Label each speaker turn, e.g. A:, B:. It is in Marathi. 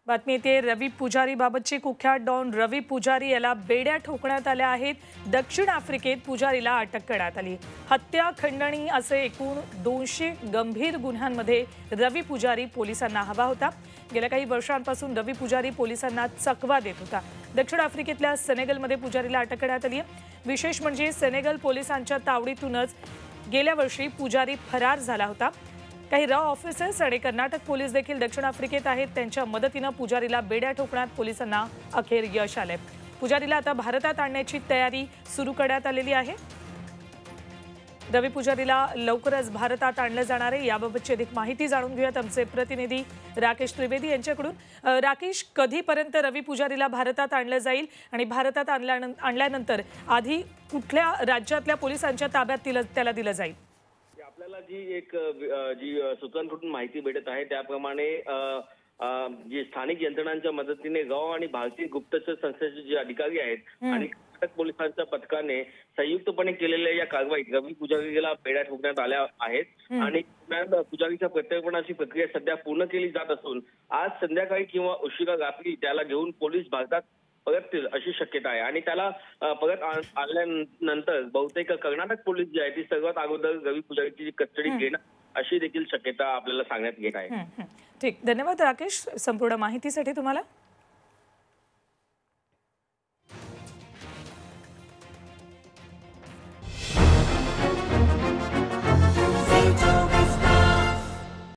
A: बातमी येते रवी पुजारी बाबतची कुख्यात डॉन रवी पुजारी याला बेड्या ठोकण्यात आल्या आहेत। दक्षिण आफ्रिकेत पुजारीला अटक करण्यात आली। हत्या खंडणी असे एकूण 200 गंभीर गुन्ह्यांमध्ये रवी पुजारी पोलिसांना हवा होता। गेल्या काही वर्षांपासून रवी पुजारी पोलिसांना चकवा देत होता। दक्षिण आफ्रिकेतल्या सेनेगलमध्ये पुजारीला अटक करण्यात आली आहे। विशेष म्हणजे सेनेगल पोलिसांच्या तावडीतूनच गेल्या वर्षी पुजारी फरार झाला होता। काही रॉ ऑफिसर्स आणि कर्नाटक पोलीस देखील दक्षिण आफ्रिकेत आहेत। त्यांच्या मदतीने पुजारीला बेड्या ठोकण्यात पोलिसांना अखेर यश आले। पुजारीला आता भारतात आणण्याची तयारी सुरू करण्यात आलेली आहे। रवी पुजारीला लवकरच भारतात आणलं जाणार आहे। याबाबतची अधिक माहिती जाणून घेऊयात आमचे प्रतिनिधी राकेश त्रिवेदी यांच्याकडून। राकेश, कधीपर्यंत रवी पुजारीला भारतात आणलं जाईल आणि भारतात आणल्यानंतर आधी कुठल्या राज्यातल्या पोलिसांच्या ताब्यात त्याला दिलं जाईल?
B: आपल्याला जी सूत्रांकडून माहिती भेटत आहे त्याप्रमाणे जे स्थानिक यंत्रणांच्या मदतीने गाव आणि भारतीय गुप्तचर संस्थेचे जे अधिकारी आहेत आणि कर्नाटक पोलिसांच्या पथकाने संयुक्तपणे केलेल्या या कारवाईत रवी पुजारीला बेड्या ठोकण्यात आल्या आहेत आणि पुजारीच्या प्रत्यर्पणाची प्रक्रिया सध्या पूर्ण केली जात असून आज संध्याकाळी किंवा उशिरा रात्री त्याला घेऊन पोलीस भारतात परततील अशी शक्यता आहे। आणि त्याला परत आल्यानंतर बहुतेक कर्नाटक पोलीस जे आहे ती सर्वात अगोदर रवी पुजारीची कस्टडी घेणं अशी देखील शक्यता आपल्याला सांगण्यात येत आहे।
A: ठीक, धन्यवाद राकेश संपूर्ण माहितीसाठी तुम्हाला।